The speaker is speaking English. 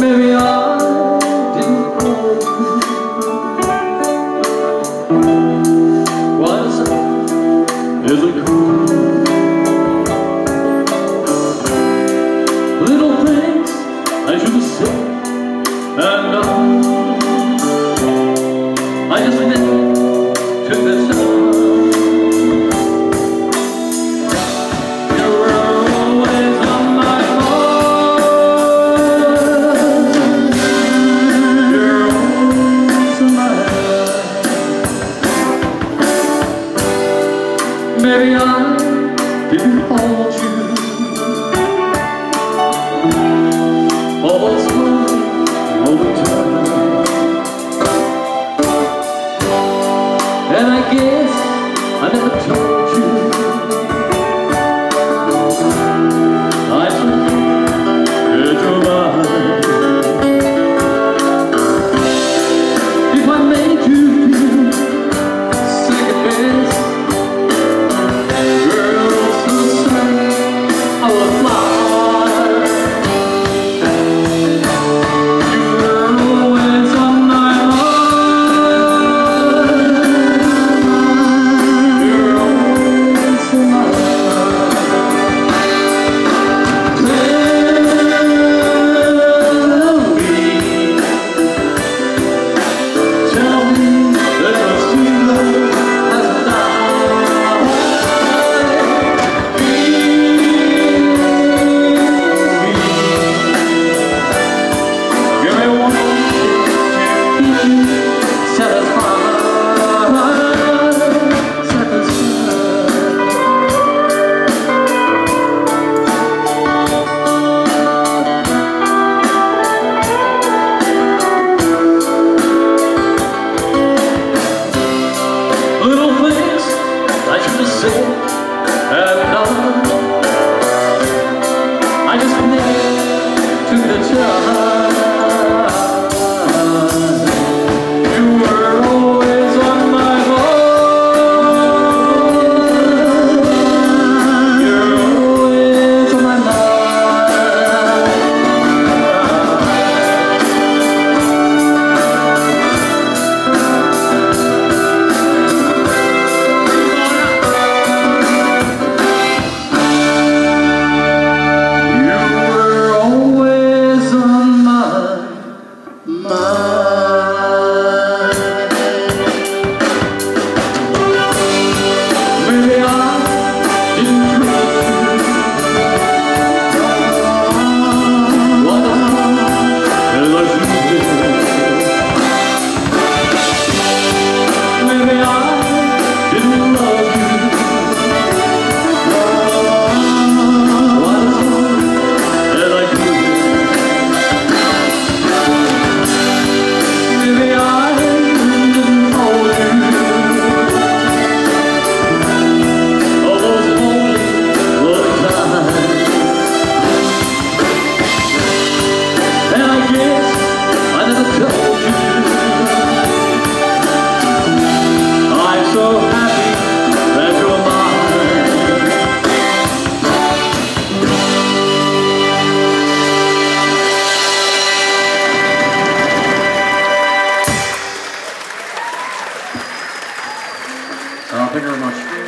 Maybe I didn't know was really cool. Little things I should have said and done. I just never took the time. Maybe I didn't hold you all slowly all the time, and I guess I never told you I took your mind. If I made you feel second best, and I just never took the time. You were always on my mind. You're always on my mind. Thank you very much.